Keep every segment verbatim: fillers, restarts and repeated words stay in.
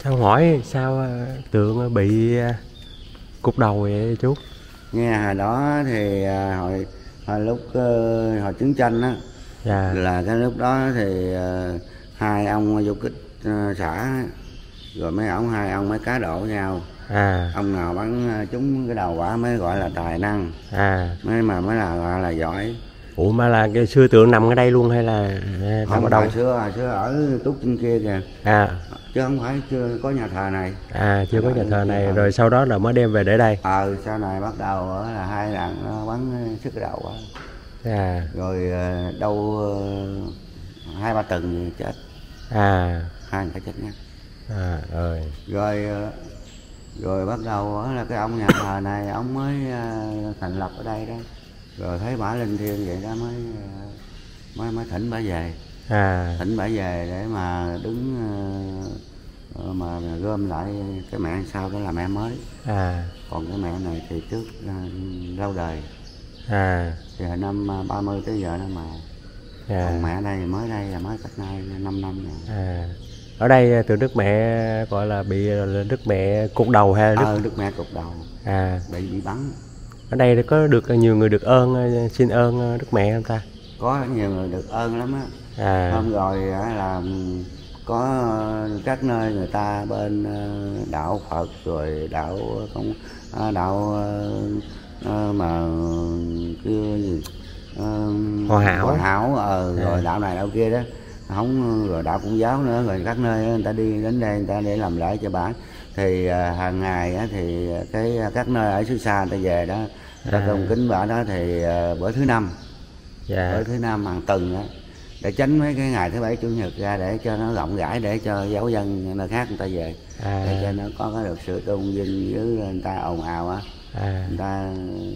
Sao hỏi sao tượng bị cục đầu vậy chú? Nghe hồi đó thì hồi hồi lúc uh, hồi chiến tranh á, Dạ. là cái lúc đó thì uh, hai ông du kích uh, xã rồi mấy ông hai ông mới cá độ nhau. À. Ông nào bắn trúng cái đầu quả mới gọi là tài năng. À. Mới mà mới là gọi là giỏi. Ủa mà là cái xưa tượng nằm ở đây luôn hay là nằm ở đâu? Hồi xưa hồi xưa ở Túc trên kia kìa. À. Chứ không phải chưa có nhà thờ này. À, chưa có nhà thờ này, rồi sau đó là mới đem về để đây. Ờ, sau này bắt đầu là hai lần nó bắn sức cái đầu quá. À. Rồi đâu hai ba tuần chết. À. Hai người chết nha. À, rồi. Rồi rồi bắt đầu là cái ông nhà thờ này ông mới thành lập ở đây đó. Rồi thấy bả linh thiêng vậy đó mới mới mới thỉnh bả về. À. Thỉnh bả về để mà đứng mà gom lại cái mẹ sau đó là mẹ mới. À. Còn cái mẹ này thì trước uh, lâu đời. À. Thì hồi năm ba mươi tới giờ đó mà. À. Còn mẹ đây mới đây là mới cách nay năm năm rồi. À. Ở đây từ Đức Mẹ gọi là bị Đức Mẹ cục đầu hay Đức... Ờ, Đức Mẹ cục đầu. À. Bị bị bắn. Ở đây có được nhiều người được ơn, xin ơn Đức Mẹ không ta? Có nhiều người được ơn lắm á. À. Hôm rồi là có các nơi người ta bên đạo Phật rồi đạo không đạo mà kia gì Hòa Hảo, Hòa Hảo ờ, à. Rồi đạo này đạo kia đó không, rồi đạo Công giáo nữa, rồi các nơi người ta đi đến đây người ta để làm lễ cho bà. Thì hàng ngày thì cái các nơi ở xứ xa người ta về đó người ta cung kính bà đó thì bữa thứ năm. Dạ. Bữa thứ năm hàng tuần đó, để tránh mấy cái ngày thứ bảy chủ nhật ra để cho nó rộng rãi, để cho giáo dân nơi khác người ta về. À. Để cho nó có cái được sự tôn vinh với người ta ồn ào á. À. Người ta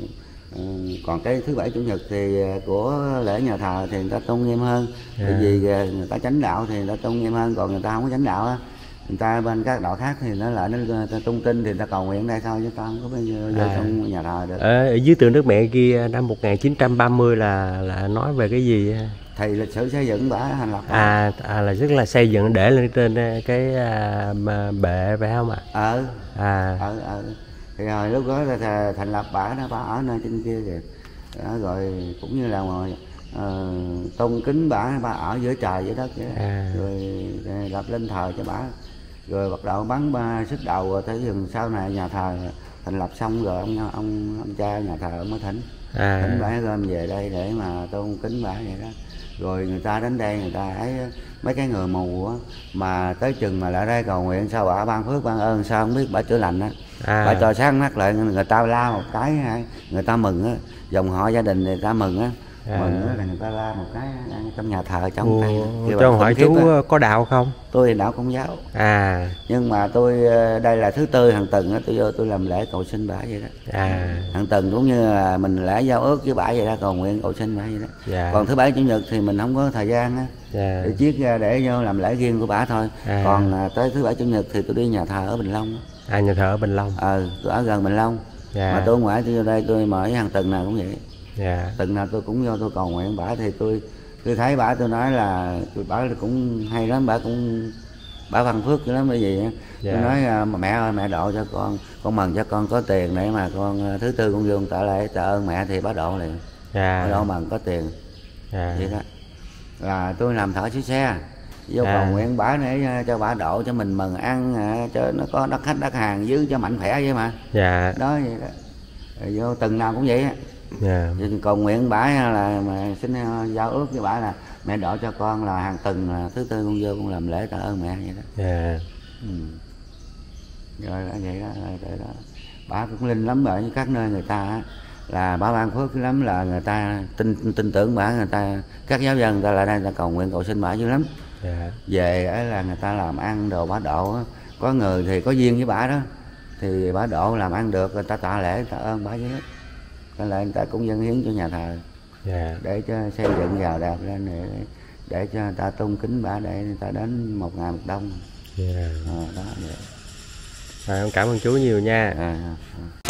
còn cái thứ bảy chủ nhật thì của lễ nhà thờ thì người ta tôn nghiêm hơn. À. Bởi vì người ta chánh đạo thì người ta tôn nghiêm hơn, còn người ta không có chánh đạo á, người ta bên các đạo khác thì nó lại nó tung tin thì người ta cầu nguyện đây thôi, chứ ta không có bây giờ vô à. Trong nhà thờ được. Ở dưới tượng Đức Mẹ kia năm một nghìn chín trăm ba mươi là là nói về cái gì? Thì lịch sử xây dựng bả thành lập. À, à là rất là xây dựng để lên trên cái à, bệ phải không ạ? Ờ. À. Ờ, ờ. Thì hồi lúc đó là thành lập bả đó, bả ở nơi trên kia kìa. Đó, rồi cũng như là ngồi uh, tôn kính bả, bả ở giữa trời giữa đất vậy. À. Rồi lập lên thờ cho bả. Rồi bắt đầu bắn ba sức đầu, rồi tới dừng sau này nhà thờ thành lập xong rồi ông ông ông cha nhà thờ ông mới thỉnh. À. Thỉnh bả gom về đây để mà tôn kính bả vậy đó. Rồi người ta đến đây người ta ấy, mấy cái người mù á mà tới chừng mà lại đây cầu nguyện sao bả ban phước ban ơn sao không biết bả chữa lành á. À. Bả cho sáng mắt lại người ta la một cái, người ta mừng á, dòng họ gia đình người ta mừng á. À. Mừng á là người ta la một cái trong nhà thờ trong tay. Cho hỏi chú á, có đạo không? Tôi thì đạo Công giáo. À. Nhưng mà tôi đây là thứ tư hàng tuần á, tôi vô tôi làm lễ cầu xin bả vậy đó. À. Hàng tuần cũng như là mình lễ giao ước với bả vậy đó, cầu nguyện cầu xin bả vậy đó. Dạ. Còn thứ bảy chủ nhật thì mình không có thời gian á. Dạ. Để chiết ra để vô làm lễ riêng của bả thôi. À. Còn tới thứ bảy chủ nhật thì tôi đi nhà thờ ở Bình Long. À, nhà thờ ở Bình Long. Ờ, tôi ở gần Bình Long. Dạ. Mà tôi ngoại tôi vô đây tôi mỗi hàng tuần nào cũng vậy. Dạ. Tuần nào tôi cũng vô tôi cầu nguyện bả, thì tôi tôi thấy bả tôi nói là tôi bả cũng hay lắm, bả cũng bả văn phước lắm. Bởi vì dạ. Tôi nói mà mẹ ơi mẹ độ cho con, con mừng cho con có tiền để mà con thứ tư con vô tạ lễ tạ ơn mẹ thì bả độ liền. Dạ. Bả độ mừng có tiền. Dạ. Vậy đó là tôi làm thợ xí xe vô à. Cầu nguyện bả để cho bả độ cho mình mừng ăn, cho nó có đắt khách đắt hàng giữ cho mạnh khỏe vậy mà. Dạ. Đó vậy đó. Rồi vô tuần nào cũng vậy á. Yeah. Cầu nguyện bả là mà xin giao ước với bả là mẹ độ cho con là hàng tuần là thứ tư con vô con làm lễ tạ ơn mẹ vậy đó. Yeah. Ừ. Rồi đó, vậy đó, rồi đó. Bả cũng linh lắm, bởi các nơi người ta là bả ban phước lắm, là người ta tin tin tưởng bả, người ta các giáo dân người ta lại đây người ta cầu nguyện cầu xin bả dữ lắm. Yeah. Về ấy là người ta làm ăn đồ bả độ, có người thì có duyên với bả đó thì bả độ làm ăn được, người ta tạ lễ tạ ơn bả dữ lắm. Nên là người ta cũng dâng hiến cho nhà thờ. Yeah. Để cho xây dựng giàu đẹp lên để, để cho người ta tôn kính bả, để người ta đến một ngày một đông. Yeah. À, đó vậy. À, cảm ơn chú nhiều nha. À, à.